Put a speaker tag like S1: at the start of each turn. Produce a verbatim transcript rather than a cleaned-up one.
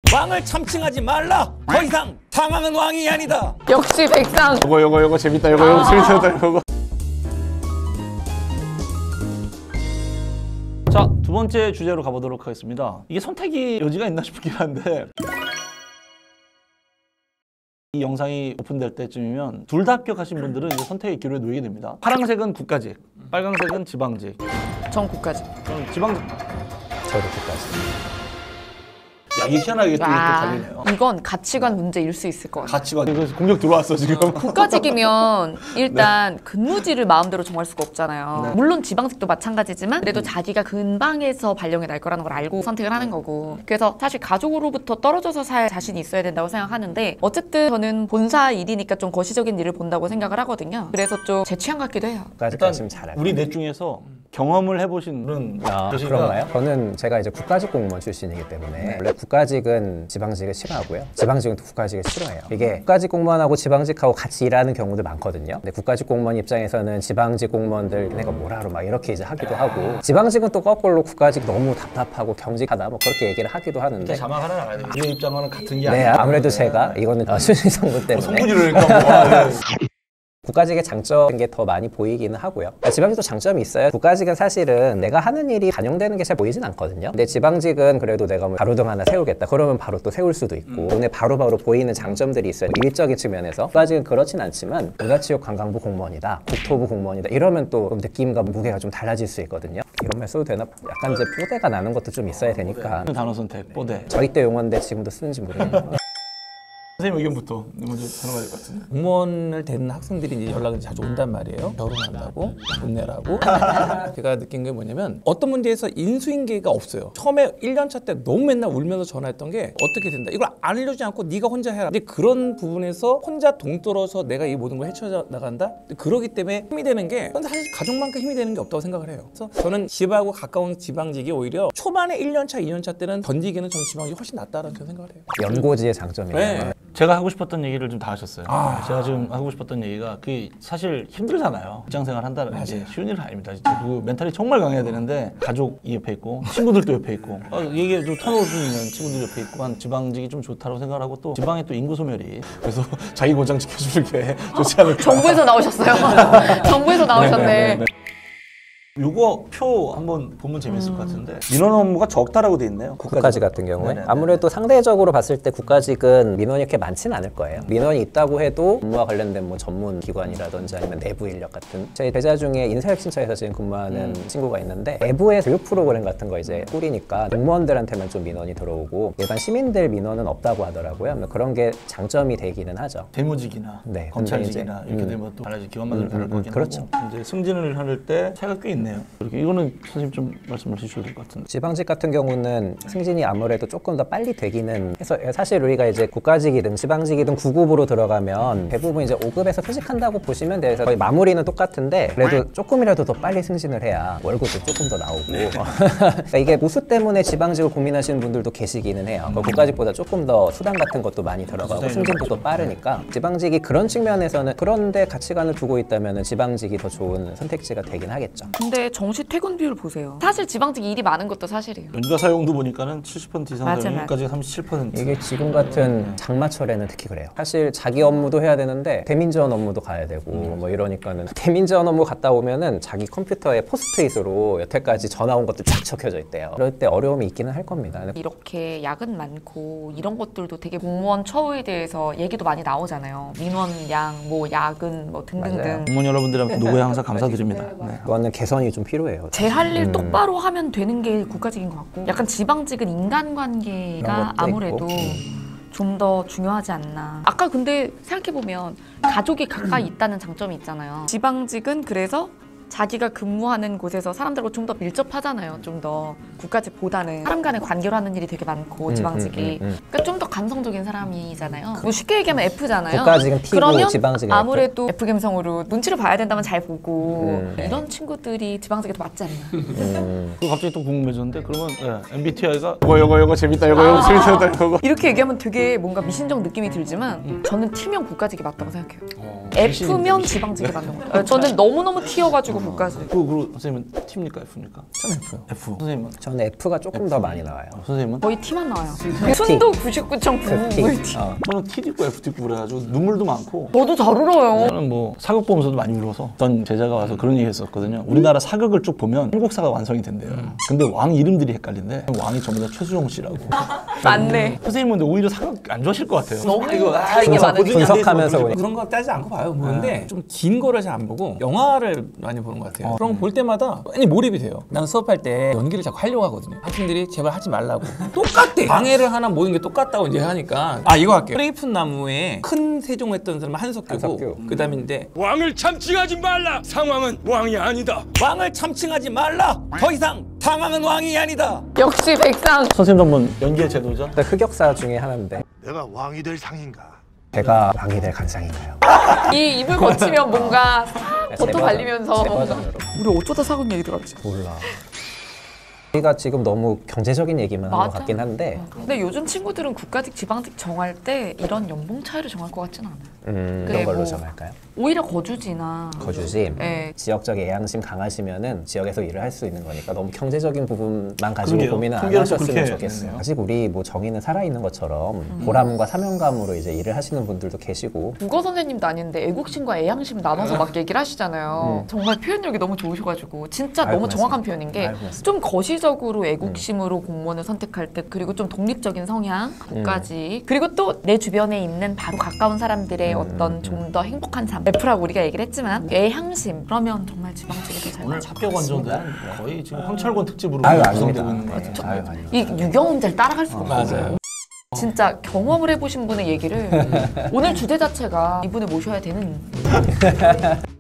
S1: 왕을 참칭하지 말라. 더 이상 당황은 왕이 아니다.
S2: 역시 백상.
S3: 요거 요거 요거 재밌다. 요거 요거 재밌다. 요거.
S1: 자, 두 번째 주제로 가보도록 하겠습니다. 이게 선택이 여지가 있나 싶긴 한데 이 영상이 오픈될 때쯤이면 둘 다 합격하신 분들은 이제 선택의 기로에 놓이게 됩니다. 파란색은 국가직, 빨간색은 지방직.
S2: 전 국가직.
S1: 저는 지방직.
S3: 저도 국가직.
S1: 야, 이게 희한하게 또 갈리네요.
S2: 이건 가치관 문제일 수 있을 것 같아요.
S1: 가치관. 그래서 공격 들어왔어 지금.
S2: 국가직이면 일단 네. 근무지를 마음대로 정할 수가 없잖아요. 네. 물론 지방직도 마찬가지지만 그래도 자기가 근방에서 발령이 날 거라는 걸 알고 선택을 하는 거고. 그래서 사실 가족으로부터 떨어져서 살 자신이 있어야 된다고 생각하는데 어쨌든 저는 본사 일이니까 좀 거시적인 일을 본다고 생각을 하거든요. 그래서 좀 제 취향 같기도 해요.
S3: 국가직하시면 잘할
S1: 우리 넷 중에서 경험을 해보신 분은
S3: 아, 그런가요? 저는 제가 이제 국가직 공무원 출신이기 때문에 네. 원래 국가직은 지방직을 싫어하고요. 지방직은 또 국가직을 싫어해요. 이게 국가직 공무원하고 지방직하고 같이 일하는 경우도 많거든요. 근데 국가직 공무원 입장에서는 지방직 공무원들 내가 뭘 하러 막 이렇게 이제 하기도 하고 지방직은 또 거꾸로 국가직 너무 답답하고 경직하다 뭐 그렇게 얘기를 하기도 하는데
S1: 자막 하나 나가야 돼요. 이 입장과는 같은 게
S3: 네,
S1: 아니에요.
S3: 아무래도 제가 이거는 순위 성분 때문에
S1: 성분이를 그러니까
S3: 국가직의 장점인 게 더 많이 보이기는 하고요. 지방직도 장점이 있어요. 국가직은 사실은 내가 하는 일이 반영되는 게 잘 보이진 않거든요. 근데 지방직은 그래도 내가 뭐 가로등 하나 세우겠다 그러면 바로 또 세울 수도 있고 눈에 바로바로 보이는 장점들이 있어요. 일적인 측면에서 국가직은 그렇진 않지만 문화체육관광부 공무원이다, 국토부 공무원이다 이러면 또 느낌과 무게가 좀 달라질 수 있거든요. 이런 말 써도 되나? 약간 이제 뽀대가 나는 것도 좀 있어야 되니까.
S1: 단어 선택, 뽀대.
S3: 저희 때 용어인데 지금도 쓰는지 모르겠네요.
S1: 선생님 의견부터 먼저 들어가야 될 것 같은데.
S4: 공무원을 되는 학생들이 이제 연락이 자주 온단 말이에요. 결혼한다고, 돈 내라고. 제가 느낀 게 뭐냐면 어떤 문제에서 인수인계가 없어요. 처음에 일 년 차 때 너무 맨날 울면서 전화했던 게 어떻게 된다. 이걸 안 알려주지 않고 네가 혼자 해라. 근데 그런 부분에서 혼자 동떨어서 내가 이 모든 걸 헤쳐나간다. 그러기 때문에 힘이 되는 게 사실 가족만큼 힘이 되는 게 없다고 생각을 해요. 그래서 저는 집하고 가까운 지방직이 오히려 초반에 일 년 차, 이 년 차 때는 던지기는 저는 지방직이 훨씬 낫다라는 생각을 해요.
S3: 연고지의 장점이에요.
S4: 네.
S1: 제가 하고 싶었던 얘기를 좀 다 하셨어요.
S4: 아.
S1: 제가 지금 하고 싶었던 얘기가 그게 사실 힘들잖아요. 직장생활 한다는 게 쉬운 일은 아닙니다. 진짜 그 멘탈이 정말 강해야 되는데 가족이 옆에 있고 친구들도 옆에 있고 어, 이게 좀 턴오버 좀 있는 친구들 옆에 있고 한 지방직이 좀 좋다고 생각을 하고 또 지방에 또 인구 소멸이 그래서 자기 권장 지켜주는 게 좋지 않을까.
S2: 정부에서 나오셨어요. 정부에서 나오셨네.
S1: 네네네네. 요거 표 한번 보면 재밌을 음. 것 같은데 민원 업무가 적다라고 돼 있네요.
S3: 국가직 같은 경우에
S1: 네네네.
S3: 아무래도 상대적으로 봤을 때 국가직은 민원이 이렇게 많지는 않을 거예요. 민원이 있다고 해도 업무와 관련된 뭐 전문 기관이라든지 아니면 내부 인력 같은 저희 배자 중에 인사혁신처에서 지금 근무하는 음. 친구가 있는데 내부의 교육 프로그램 같은 거 이제 꾸리니까 공무원들한테만 좀 민원이 들어오고 일반 시민들 민원은 없다고 하더라고요. 그런 게 장점이 되기는 하죠.
S1: 대무직이나 네, 검찰직이나 이렇게
S3: 음.
S1: 되면 또 달라질 기관마다 다를 거긴
S3: 그렇죠.
S1: 하고 이제 승진을 할 때 차이가 꽤 있네요. 이렇게 이거는 선생님 좀 말씀을 해주셔야 될 것 같은데. 지방직 같은 경우는 승진이 아무래도 조금 더 빨리 되기는 해서 사실 우리가 이제 국가직이든 지방직이든 구 급으로 들어가면 대부분 이제 오 급에서 퇴직한다고 보시면 돼서 거의 마무리는 똑같은데 그래도 조금이라도 더 빨리 승진을 해야 월급도 조금 더 나오고 그러니까 이게 보수 때문에 지방직을 고민하시는 분들도 계시기는 해요. 국가직보다 조금 더 수당 같은 것도 많이 들어가고 승진도 더 빠르니까 지방직이 그런 측면에서는 그런데 가치관을 두고 있다면 지방직이 더 좋은 선택지가 되긴 하겠죠.
S2: 근데 정시 퇴근 비율 보세요. 사실 지방직 일이 많은 것도 사실이에요.
S1: 연가 사용도 보니까는 칠십 퍼센트 이상 사용, 여기까지 삼십칠 퍼센트.
S3: 이게 지금 같은 장마철에는 특히 그래요. 사실 자기 업무도 해야 되는데 대민지원 업무도 가야 되고 음. 뭐 이러니까는 대민지원 업무 갔다 오면은 자기 컴퓨터에 포스트잇으로 여태까지 전화 온 것도 쫙 적혀져 있대요. 그럴 때 어려움이 있기는 할 겁니다.
S2: 이렇게 야근 많고 이런 것들도 되게 공무원 처우에 대해서 얘기도 많이 나오잖아요. 민원양, 뭐 야근, 뭐 등등등.
S3: 맞아요.
S1: 공무원 여러분들한테 노고에 항상 감사드립니다. 네.
S3: 그거는 개선이 좀 필요해요.
S2: 제 할 일
S3: 음.
S2: 똑바로 하면 되는 게 국가직인 것 같고 약간 지방직은 인간관계가 아무래도 좀 더 중요하지 않나. 아까 근데 생각해보면 가족이 가까이 있다는 장점이 있잖아요. 지방직은 그래서 자기가 근무하는 곳에서 사람들과 좀 더 밀접하잖아요. 좀 더 국가직보다는 사람 간의 관계로 하는 일이 되게 많고 지방직이
S3: 음, 음, 음, 음.
S2: 그러니까 좀 더 성격 감성적인 사람이잖아요. 뭐 쉽게 얘기하면 F잖아요.
S3: 국가직은 T고
S2: 그러면
S3: 지방직은
S2: 아무래도 F 감성으로 눈치를 봐야 된다면 잘 보고
S3: 음.
S2: 이런 친구들이 지방직에 더 맞지 않나.
S3: 음.
S5: 그 갑자기 또 궁금해졌는데 그러면 예, 엠비티아이가 이거 이거 이거 재밌다 이거 이거 재밌다 이거
S2: 이렇게 얘기하면 되게 뭔가 미신적 느낌이 들지만 저는 T면 국가직이 맞다고 생각해요.
S5: 어,
S2: F면 지방직이 맞는 거예요. 어, 저는 너무너무 T여가지고 국가직.
S5: 그, 그 선생님은 T입니까 F입니까?
S4: 좀 F요.
S5: F. 선생님은?
S3: 저는 F가 조금 더 많이 나와요.
S5: 어, 선생님은?
S2: 거의 T만 나와요. 순도 구십구 점
S3: 그
S2: 구
S3: T.
S2: 거의 T.
S3: 어.
S5: 저는 T도 있고 F도 있고 그래가지고 눈물도 많고
S2: 저도 잘 울어요.
S5: 저는 뭐 사극 보면서도 많이 울어서 어떤 제자가 와서 그런 얘기 했었거든요. 우리나라 사극을 쭉 보면 한국사가 완성이 된대요. 근데 왕 이름들이 헷갈린데 왕이 전부 다 최수종 씨라고.
S2: 맞네.
S5: 선생님은 근데 오히려 사극 안 좋아하실 것 같아요.
S2: 너무
S5: 이거 아,
S2: 다른 게
S5: 이거
S2: 많으니까.
S5: 고증이 안 돼 있어.
S3: 분석하면서
S5: 그러지
S3: 보니까.
S4: 그런 거 따지지 않고 봐요. 보는데 좀 긴 거를 잘 안 보고 영화를 많이 보는 것 같아요. 그런 거 볼 때마다 많이 몰입이 돼요. 나는 수업할 때 연기를 자꾸 하려고 하거든요. 학생들이 제발 하지 말라고. 똑같대. 방해를 하나 모든 게 똑같다고 이제 하니까 아 이거 할게요. 크레이픈 나무에 큰 세종했던 사람은 한석규고
S3: 한석규.
S4: 그다음인데
S6: 왕을 참칭하지 말라. 상황은 왕이 아니다.
S4: 왕을 참칭하지 말라. 더 이상 당황은 왕이 아니다.
S2: 역시 백상.
S5: 선생님도 한번 연기의 제도죠.
S3: 근데 흑역사 중에 하나인데
S6: 내가 왕이 될 상인가?
S3: 제가 왕이 될 간상인가요?
S2: 이 입을 거치면 뭔가 싹 버터
S3: 제
S2: 발리면서
S3: 제 버전으로.
S2: 우리 어쩌다 사극 얘기 들어갔지?
S3: 몰라. 우리가 지금 너무 경제적인 얘기만 한 것
S2: 맞아.
S3: 같긴 한데
S2: 근데 요즘 친구들은 국가직, 지방직 정할 때 이런 연봉 차이를 정할 것 같지는 않아요.
S3: 음,
S2: 그게
S3: 그런 걸로
S2: 뭐-
S3: 정할까요?
S2: 오히려 거주지나
S3: 거주지.
S2: 네.
S3: 지역적 애양심 강하시면은 지역에서 일을 할 수 있는 거니까 너무 경제적인 부분만 가지고
S5: 그러게요.
S3: 고민을 안
S5: 통계를 또
S3: 하셨으면
S5: 그렇게
S3: 좋겠어요.
S5: 내네요.
S3: 아직 우리 뭐 정의는 살아있는 것처럼
S2: 음.
S3: 보람과 사명감으로 이제 일을 하시는 분들도 계시고
S2: 국어 선생님도 아닌데 애국심과 애양심 나눠서 막 얘기를 하시잖아요. 정말 표현력이 너무 좋으셔가지고 진짜
S3: 아이고,
S2: 너무 정확한
S3: 맞습니다.
S2: 표현인 게
S3: 아이고, 맞습니다.
S2: 좀 거시적으로 애국심으로 공무원을 선택할 때 그리고 좀 독립적인 성향 국가직 그리고 또 내 주변에 있는 바로 가까운 사람들의 어떤 좀 더 행복한 삶 F라고 우리가 얘기를 했지만 애향심 그러면 정말 지방직이 더 잘
S5: 오늘
S2: 맞아.
S5: 합격 원정대는 거의 지금 황철권 특집으로
S3: 아유
S5: 구성되고
S3: 아닙니다.
S5: 있는 것 같아요.
S3: 아유 아닙니다.
S2: 이 유경험자를 따라갈 수가 없어요.
S4: 맞아요.
S2: 진짜 경험을 해보신 분의 얘기를 오늘 주제 자체가 이분을 모셔야 되는